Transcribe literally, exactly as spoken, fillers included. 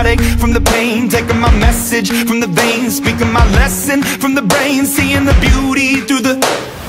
heartache, from the pain, taking my message from the veins, speaking my lesson from the brain, seeing the beauty through the